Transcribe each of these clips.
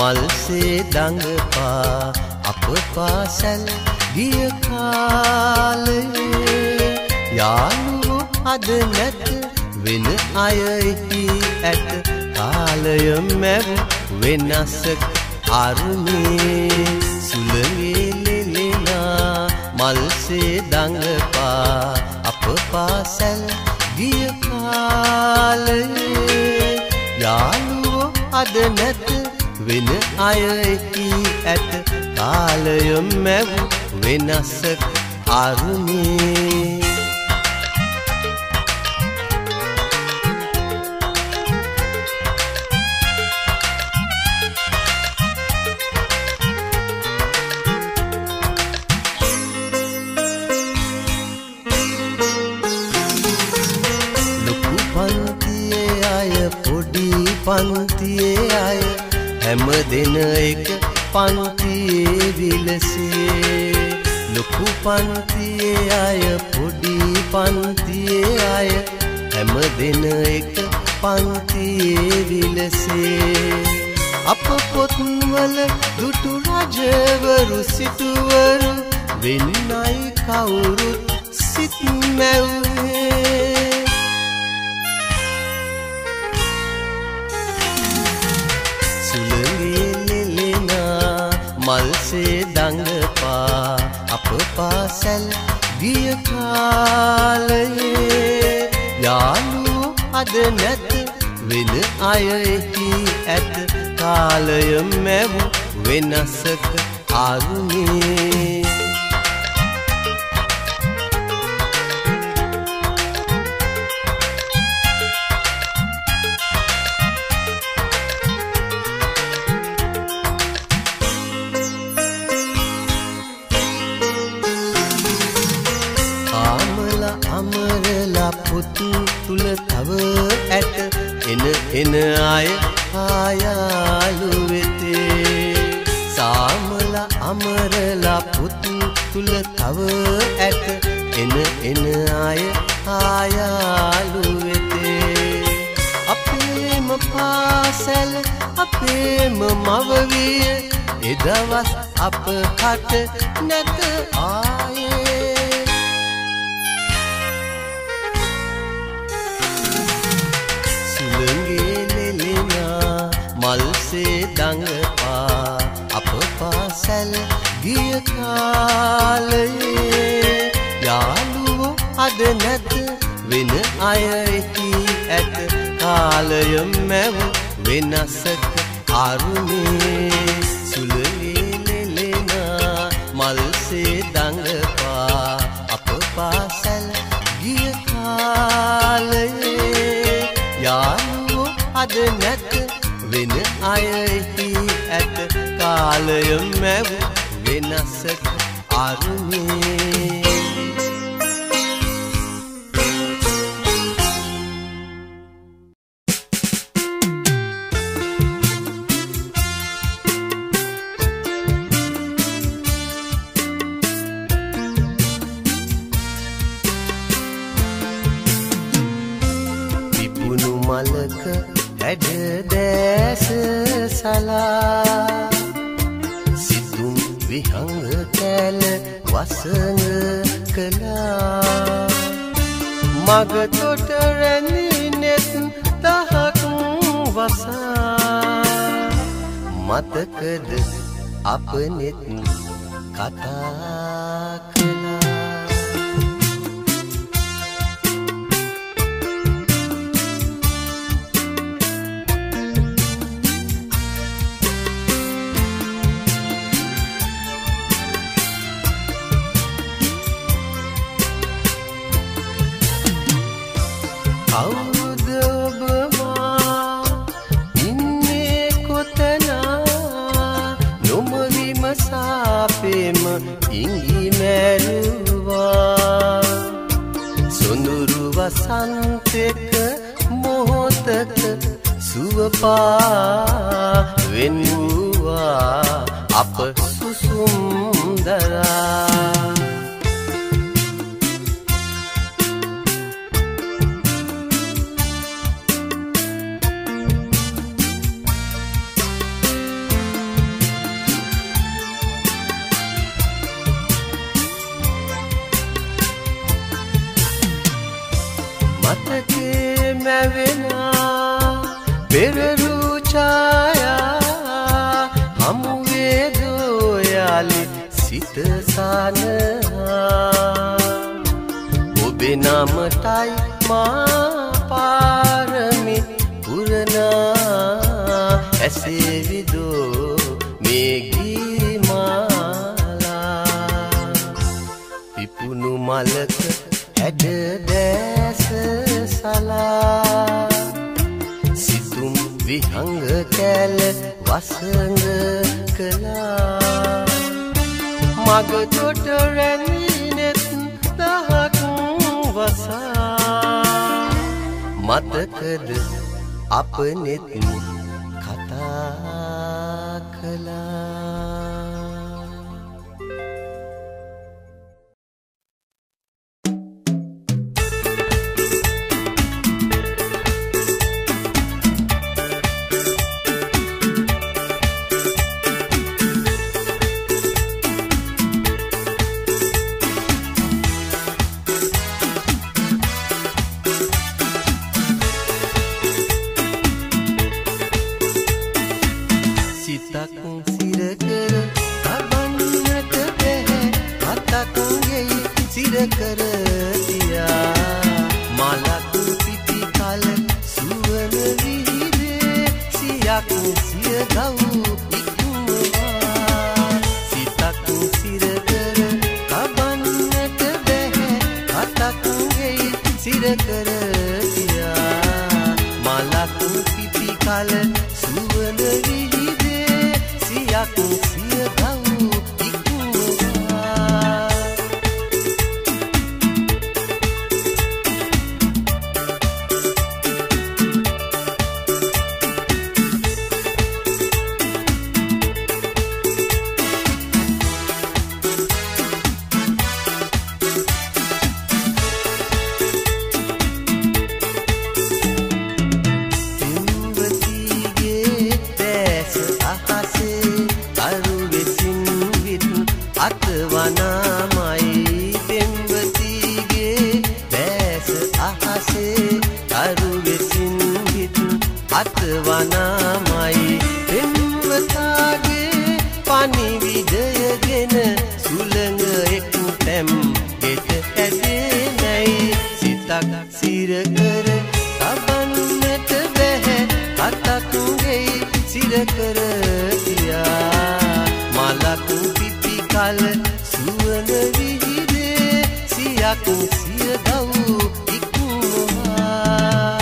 මල්සේ දඟපා අප පාසැල් ගිය කාලයේ යාළුවෝ අද නැත වෙන අය එහි ඇත කාලය මැව් වෙනසක් අරුණේ සුළඟේ ලෙලෙනා මල්සේ දඟපා අප පාසැල් ගිය කාලයේ යාළුවෝ අද නැත වෙන අය එහි ඇත කාලය මැව් වෙනසක් අරුණේ පන්තියේ අය හැම දෙන එක පන්තියේ විලසේ ලොකු පන්තියේ අය පොඩි පන්තියේ අය හැම දෙන එක පන්තියේ විලසේ අප පොත්වල දුටු රජවරු සිටුවරු වෙන්නයි කවුරුත් සිත් මැව්වේ මල්සේ දඟපා අප පාසැල් ගිය කාලයේ යාළුවෝ අද නැත වෙන අය එහි ඇත කාලය මැව් වෙනසක අරුණේ තුල තව ඇත එන අය ආයාලු වෙතේ සාමල අමරලා පුත් තුල තව ඇත එන අය ආයාලු වෙතේ අපේම පාසැල අපේම මවවිය එදවස් අප කට නැත ආයේ මල්සේ දඟපා අප පාසැල් ගිය කාලයේ යාළුවෝ අද නැත වෙන අය එහි ඇත කාලය මැව් වෙනසක අරුණේ සුළඟේ ලෙලෙනා මල්සේ දඟපා අප පාසැල් ගිය කාලයේ යාළුවෝ අද නැත වෙන අය එහි ඇත කාලය මැව් වෙනසක අරුණේ පිපුණු මලක හැඩ දැස සලා සිතුම් විහංග කැල වසඟ කළා මග තොට රැඳි නෙත් දහක් වසා මතකද අප නෙත් කතා කළා කවුද ඔබ මා ඉන්නේ කොතනා නොම විමසාපෙම ඉඟි මැරුවා සොඳුරු වසන්තෙක මොහොතක සුවපා වෙන්නුවා අප සුසුම්දරා නැවෙනා පෙරරු ඡායා හමු වේදෝ යාලි සිත සානහා ඔබේ නමටයි මා පාරමි පුරනා ඇසේ විදෝ මේ ගී මාලා පිපුණු මලක හැඩ දැස සලා සිතුම් විහංග කැල වසඟ කළා මග තොට රැඳිනෙත් දහක් වසා මතකද අප නෙත් කතා කළා කර තියා මලක් පිපි කල සුවන විහිදේ සියක් සිය ගව් ඉක්මවා සිතක් සිර කර කබන්නට බැහැ අතක් ගෙයි සිර කර තියා මලක් පිපි කල සුවන විහිදේ සියක් සිය ගව් වනාමයි පෙම්වතාගේ පණිවිඩයගෙන සුළඟ එක් තැම් ගෙට ඇදේ නැයි සිතක් සිර කර තබන්නට බැහැ අතක් ගෙයි සිර කර තියා මලක් පිපි කල සුවඳ විහිදේ සියක් සිය දව් ඉක්මවා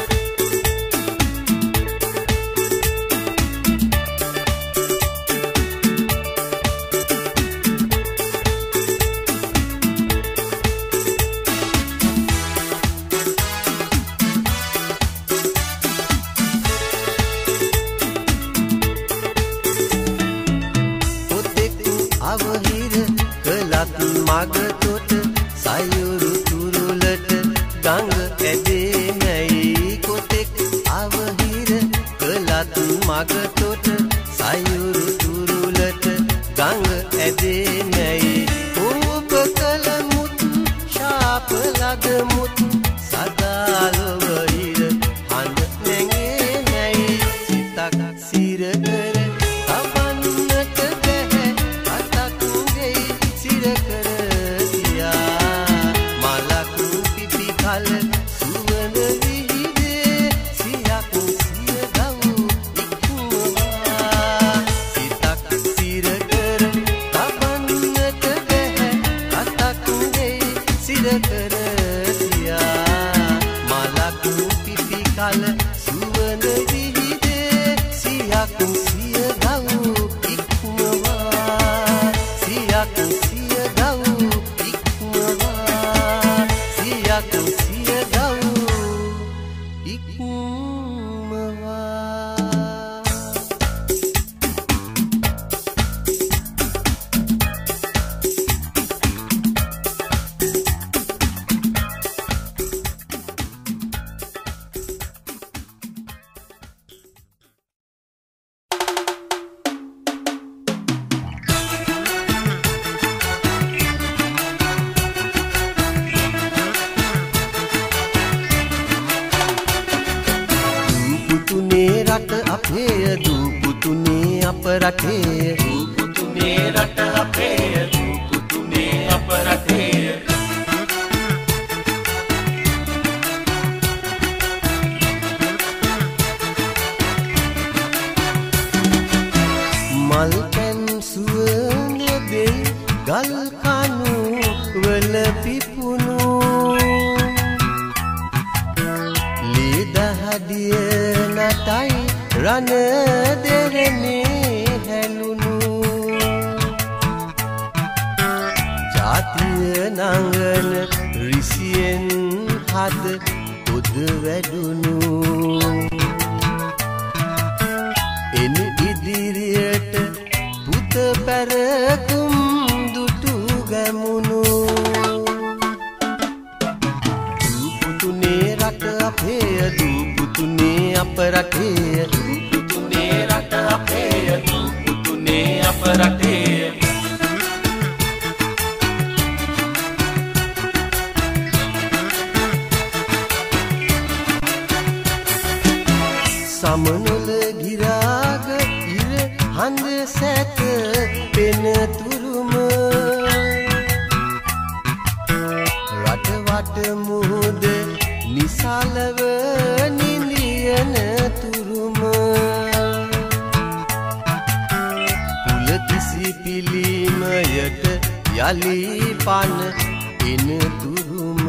මගතොට සයුරු තුරුලට ගඟ ඇදේ නැයි කොතෙක් අවහිර කළත් මගතොට සයුරු තුරුලට ගඟ ඇදේ නැයි ඔබ කළ මුත් ශාප ලද මුත් සදාලොවහිර හඳ නැගේ නැයි සිතක් සිර කර තබන්නට බැහැ අතක් ගෙයි සිර කර කල සුවඳ විහිදේ සියක් සිය දව් ඉක්මවා අප රටේ පුතුනේ රට අපේ පුතුනේ අප රටේ මල් පැන් සුවඳ දෙයි ගල් කණු වල පිපුණු ලී දහඩිය නටයි රණ දෙරනේ හැලුණු ජාතිය නංගන රිසියෙන් හද උද වැඩුණු එන ඉදිරියට පුත පැරකුම් දුටු ගැමුණු පුතුනේ රට අපේ පුතුනේ අප රටේ පුතුනේ රට අපේ පුතුනේ අප රටේ සමනොල ගිරාග ඉර හඳ සැත පෙන තුරුම රටවට මුහුද නිසලව නිලියන තුරුම පුලකිසි පිළිමයට යලි පන එන තුරුම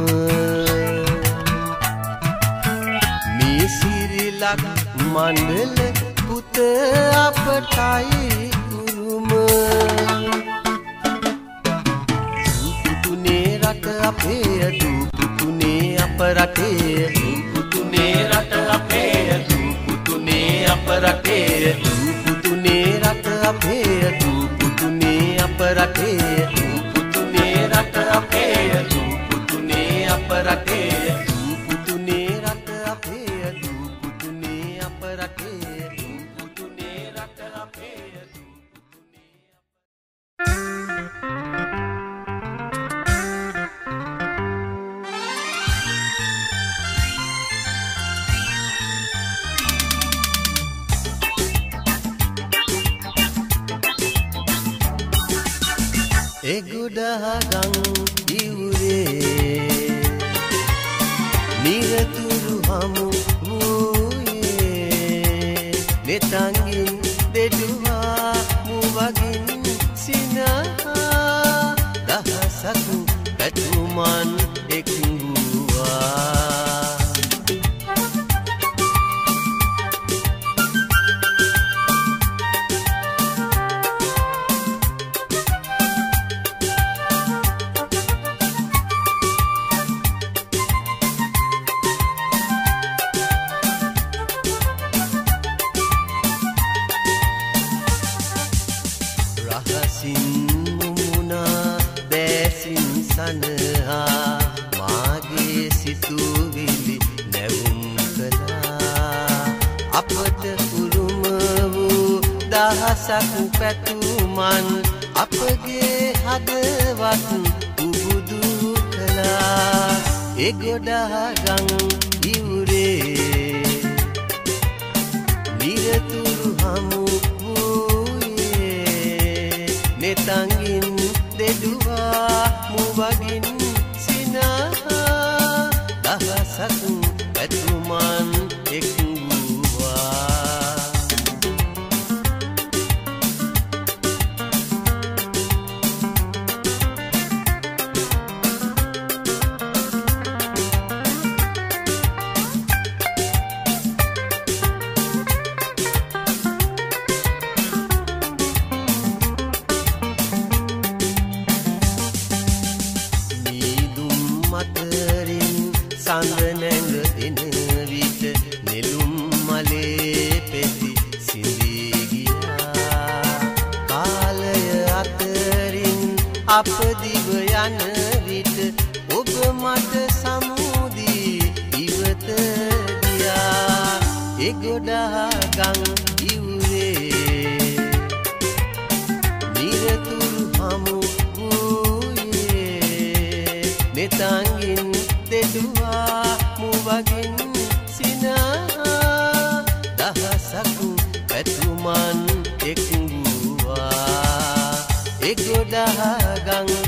මේ සිරිලක් මණ්ඩල පුත අපටයි කුරුම පුතුනේ රට අපේ පුතුනේ අප රටේ පුතුනේ රට අපේ පුතුනේ අප රටේ පුතුනේ රට අපේ පුතුනේ අප රටේ පුතුනේ රට අපේ පුතුනේ අප රටේ පුතුනේ රට අපේ පුතුනේ අප රටේ පුතුනේ රට අපේ එගොඩහගං ඉවුරේ නිරතුරු හමු වූයේ නෙතංගින් දෙඩුවා මුවගින් සිනහා දහසක් පැතුමන් එක් වූවා සනහා මාගේ සිතුවිලි නැවුම් කළා අපට උරුම වූ දහසක් පැතුමන් අපගේ හදවත් උබුදු කළා එගොඩහගං ඉවුරේ නිරතුරු හමු වූයේ නෙතංගින් දෙඩුවා මුවගින් සිනහා දහසක් පැතුමන් එක් වූවා සඳ නැඟ එන විට නෙළුම් මලේ පෙති සිඳී ගියා කාලය අතරින් අප දිව යන විට ඔබ මට සමුදී ඉවත ගියා එගොඩහගං ඉවුරේ නිරතුරු හමු වූයේ නෙතංගින් දෙඩුවා මුවගින් සිනහා දහසක් පැතුමන් එක් වූවා ඒ ගොඩහගං